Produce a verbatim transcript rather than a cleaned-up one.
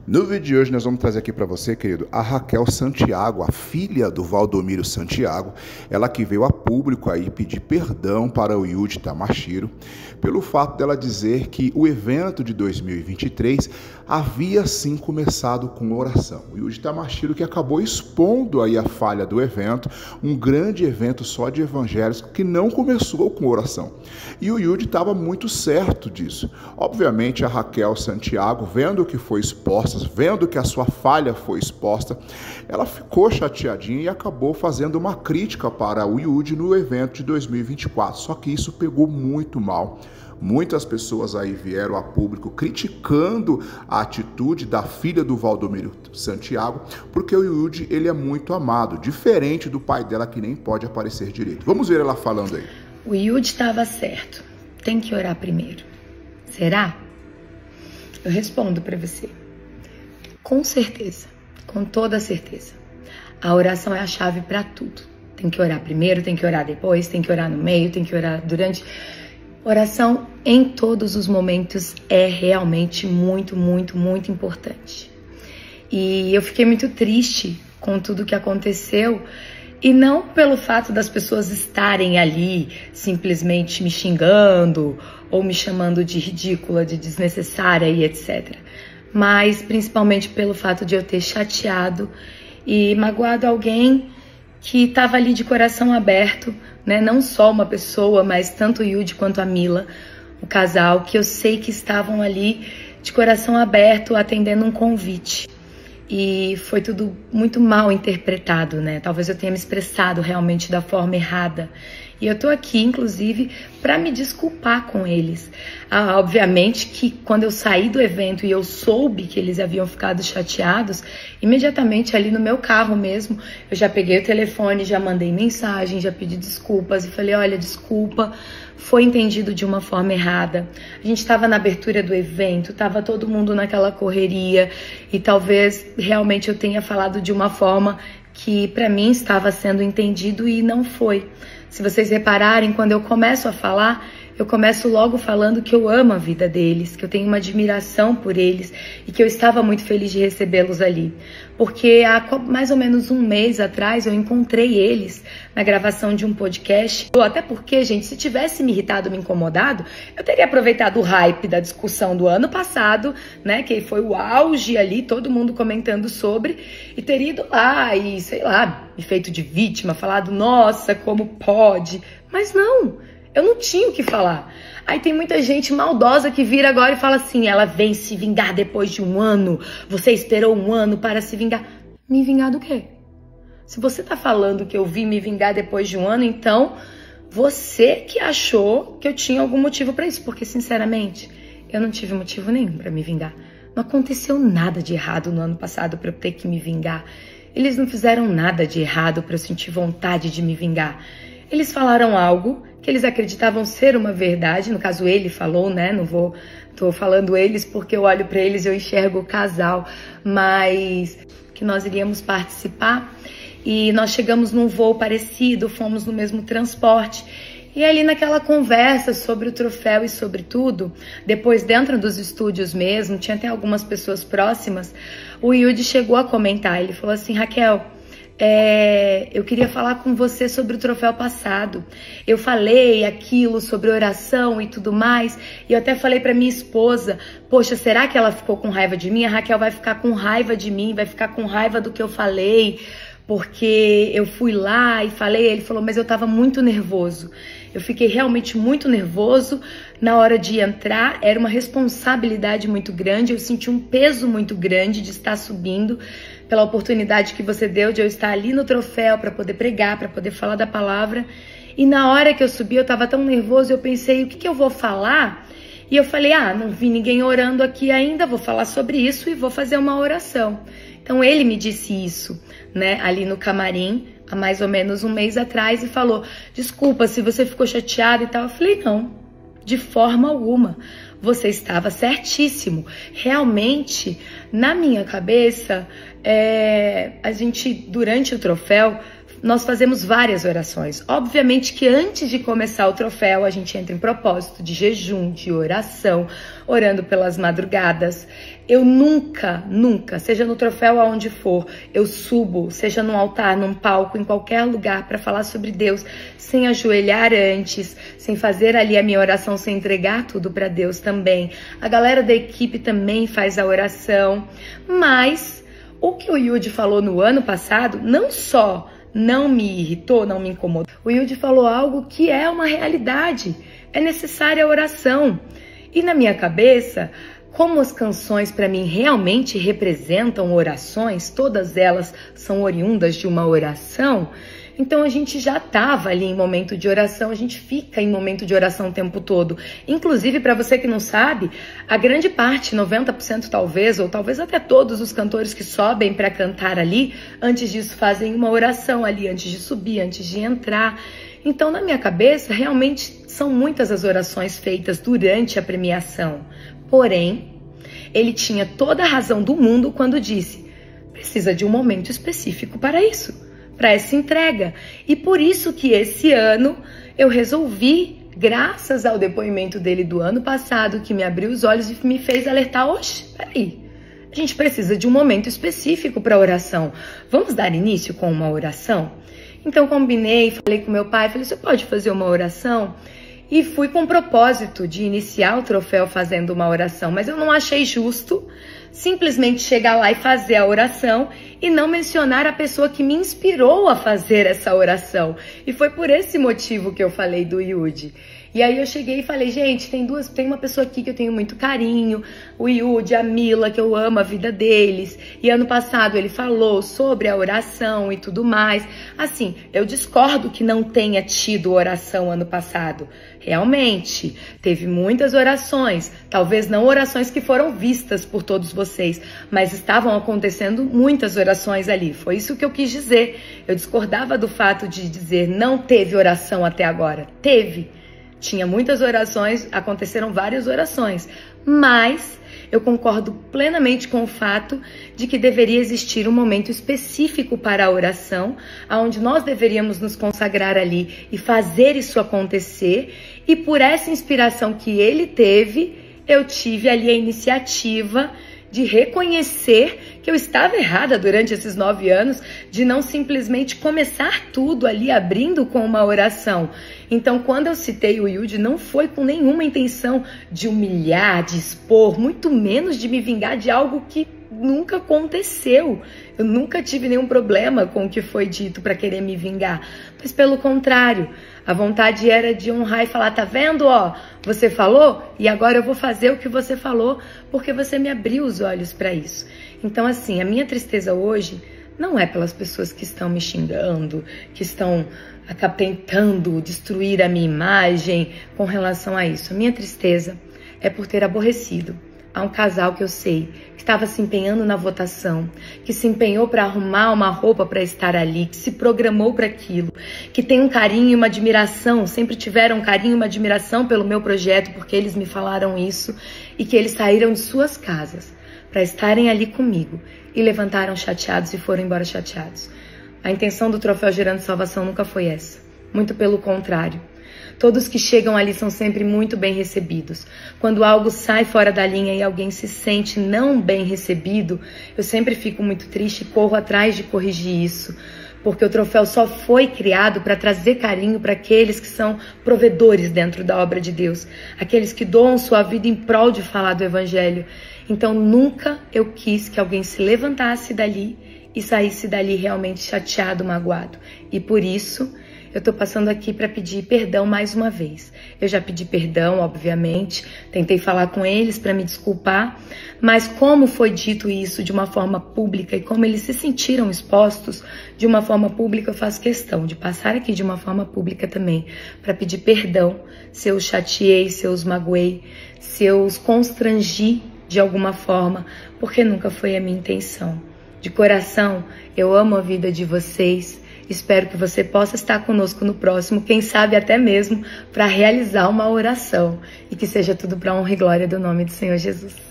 No vídeo de hoje nós vamos trazer aqui para você, querido, a Raquel Santiago, a filha do Valdomiro Santiago, ela que veio a público aí pedir perdão para o Yudi Tamashiro pelo fato dela dizer que o evento de dois mil e vinte e três havia sim começado com oração. O Yudi Tamashiro que acabou expondo aí a falha do evento, um grande evento só de evangélicos que não começou com oração. E o Yudi estava muito certo disso. Obviamente a Raquel Santiago, vendo que foi exposta, vendo que a sua falha foi exposta, ela ficou chateadinha e acabou fazendo uma crítica para o Yudi no evento de dois mil e vinte e quatro. Só que isso pegou muito mal. Muitas pessoas aí vieram a público criticando a atitude da filha do Valdomiro Santiago, porque o Yudi, ele é muito amado, diferente do pai dela que nem pode aparecer direito. Vamos ver ela falando aí. O Yudi estava certo. Tem que orar primeiro. Será? Eu respondo para você. Com certeza, com toda certeza. A oração é a chave para tudo. Tem que orar primeiro, tem que orar depois, tem que orar no meio, tem que orar durante. Oração em todos os momentos é realmente muito, muito, muito importante. E eu fiquei muito triste com tudo que aconteceu, e não pelo fato das pessoas estarem ali simplesmente me xingando ou me chamando de ridícula, de desnecessária e etcétera. Mas principalmente pelo fato de eu ter chateado e magoado alguém que estava ali de coração aberto, né? Não só uma pessoa, mas tanto o Yudi quanto a Mila, o casal, que eu sei que estavam ali de coração aberto atendendo um convite. E foi tudo muito mal interpretado, né? Talvez eu tenha me expressado realmente da forma errada. E eu tô aqui, inclusive, para me desculpar com eles. Ah, obviamente que quando eu saí do evento e eu soube que eles haviam ficado chateados, imediatamente ali no meu carro mesmo, eu já peguei o telefone, já mandei mensagem, já pedi desculpas e falei, olha, desculpa, foi entendido de uma forma errada. A gente estava na abertura do evento, estava todo mundo naquela correria e talvez realmente eu tenha falado de uma forma que para mim estava sendo entendido e não foi. Se vocês repararem, quando eu começo a falar, eu começo logo falando que eu amo a vida deles, que eu tenho uma admiração por eles e que eu estava muito feliz de recebê-los ali. Porque há mais ou menos um mês atrás eu encontrei eles na gravação de um podcast. Até porque, gente, se tivesse me irritado, me incomodado, eu teria aproveitado o hype da discussão do ano passado, né, que foi o auge ali, todo mundo comentando sobre, e teria ido lá e, sei lá, me feito de vítima, falado, nossa, como pode? Mas não, eu não tinha o que falar. Aí tem muita gente maldosa que vira agora e fala assim, ela vem se vingar depois de um ano, você esperou um ano para se vingar. Me vingar do quê? Se você tá falando que eu vim me vingar depois de um ano, então você que achou que eu tinha algum motivo para isso. Porque, sinceramente, eu não tive motivo nenhum para me vingar. Não aconteceu nada de errado no ano passado para eu ter que me vingar. Eles não fizeram nada de errado para eu sentir vontade de me vingar. Eles falaram algo que eles acreditavam ser uma verdade, no caso ele falou, né, não vou, tô falando eles porque eu olho para eles e eu enxergo o casal, mas que nós iríamos participar e nós chegamos num voo parecido, fomos no mesmo transporte. E ali naquela conversa sobre o troféu e sobre tudo, depois dentro dos estúdios mesmo, tinha até algumas pessoas próximas, o Yudi chegou a comentar, ele falou assim, Raquel, É, eu queria falar com você sobre o troféu passado. Eu falei aquilo sobre oração e tudo mais, e eu até falei pra minha esposa, poxa, será que ela ficou com raiva de mim? A Raquel vai ficar com raiva de mim, vai ficar com raiva do que eu falei, porque eu fui lá e falei. Ele falou, mas eu tava muito nervoso. Eu fiquei realmente muito nervoso na hora de entrar, era uma responsabilidade muito grande, eu senti um peso muito grande de estar subindo, pela oportunidade que você deu de eu estar ali no troféu para poder pregar, para poder falar da palavra. E na hora que eu subi, eu estava tão nervoso, eu pensei, o que, que eu vou falar? E eu falei, ah, não vi ninguém orando aqui ainda, vou falar sobre isso e vou fazer uma oração. Então ele me disse isso, né, ali no camarim, há mais ou menos um mês atrás, e falou, desculpa se você ficou chateada e tal. Eu falei, não, de forma alguma. Você estava certíssimo. Realmente, na minha cabeça, é, a gente, durante o troféu, nós fazemos várias orações. Obviamente que antes de começar o troféu, a gente entra em propósito de jejum, de oração, orando pelas madrugadas. Eu nunca, nunca, seja no troféu aonde for, eu subo, seja num altar, num palco, em qualquer lugar para falar sobre Deus, sem ajoelhar antes, sem fazer ali a minha oração, sem entregar tudo para Deus também. A galera da equipe também faz a oração, mas o que o Yudi falou no ano passado, não só não me irritou, não me incomodou, o Yudi falou algo que é uma realidade, é necessária a oração. E na minha cabeça, como as canções para mim realmente representam orações, todas elas são oriundas de uma oração, então a gente já estava ali em momento de oração, a gente fica em momento de oração o tempo todo. Inclusive, para você que não sabe, a grande parte, noventa por cento talvez, ou talvez até todos os cantores que sobem para cantar ali, antes disso fazem uma oração ali, antes de subir, antes de entrar. Então, na minha cabeça, realmente são muitas as orações feitas durante a premiação. Porém, ele tinha toda a razão do mundo quando disse: precisa de um momento específico para isso, para essa entrega. E por isso que esse ano eu resolvi, graças ao depoimento dele do ano passado, que me abriu os olhos e me fez alertar: oxe, peraí, a gente precisa de um momento específico para oração. Vamos dar início com uma oração? Então combinei, falei com meu pai, falei: você pode fazer uma oração? E fui com o propósito de iniciar o troféu fazendo uma oração, mas eu não achei justo simplesmente chegar lá e fazer a oração e não mencionar a pessoa que me inspirou a fazer essa oração. E foi por esse motivo que eu falei do Yudi. E aí eu cheguei e falei: gente, tem duas, tem uma pessoa aqui que eu tenho muito carinho, o Yudi, a Mila, que eu amo a vida deles. E ano passado ele falou sobre a oração e tudo mais. Assim, eu discordo que não tenha tido oração ano passado. Realmente, teve muitas orações, talvez não orações que foram vistas por todos vocês, mas estavam acontecendo muitas orações ali. Foi isso que eu quis dizer. Eu discordava do fato de dizer não teve oração até agora. Teve. Tinha muitas orações, aconteceram várias orações, mas eu concordo plenamente com o fato de que deveria existir um momento específico para a oração, onde nós deveríamos nos consagrar ali e fazer isso acontecer. E por essa inspiração que ele teve, eu tive ali a iniciativa de reconhecer que eu estava errada durante esses nove anos, de não simplesmente começar tudo ali abrindo com uma oração. Então, quando eu citei o Yudi, não foi com nenhuma intenção de humilhar, de expor, muito menos de me vingar de algo que nunca aconteceu. Eu nunca tive nenhum problema com o que foi dito para querer me vingar. Mas pelo contrário, a vontade era de honrar e falar: tá vendo, ó, você falou e agora eu vou fazer o que você falou porque você me abriu os olhos para isso. Então, assim, a minha tristeza hoje não é pelas pessoas que estão me xingando, que estão tentando destruir a minha imagem com relação a isso. A minha tristeza é por ter aborrecido a um casal que eu sei que estava se empenhando na votação, que se empenhou para arrumar uma roupa para estar ali, que se programou para aquilo, que tem um carinho e uma admiração, sempre tiveram um carinho e uma admiração pelo meu projeto, porque eles me falaram isso, e que eles saíram de suas casas para estarem ali comigo e levantaram chateados e foram embora chateados. A intenção do Troféu Gerando Salvação nunca foi essa, muito pelo contrário. Todos que chegam ali são sempre muito bem recebidos. Quando algo sai fora da linha e alguém se sente não bem recebido, eu sempre fico muito triste e corro atrás de corrigir isso. Porque o troféu só foi criado para trazer carinho para aqueles que são provedores dentro da obra de Deus. Aqueles que doam sua vida em prol de falar do Evangelho. Então nunca eu quis que alguém se levantasse dali e saísse dali realmente chateado, magoado. E por isso eu tô passando aqui para pedir perdão mais uma vez. Eu já pedi perdão, obviamente, tentei falar com eles para me desculpar, mas como foi dito isso de uma forma pública e como eles se sentiram expostos de uma forma pública, eu faço questão de passar aqui de uma forma pública também para pedir perdão se eu chateei, se eu os magoei, se eu os constrangi de alguma forma, porque nunca foi a minha intenção. De coração, eu amo a vida de vocês. Espero que você possa estar conosco no próximo, quem sabe até mesmo para realizar uma oração. E que seja tudo para a honra e glória do nome do Senhor Jesus.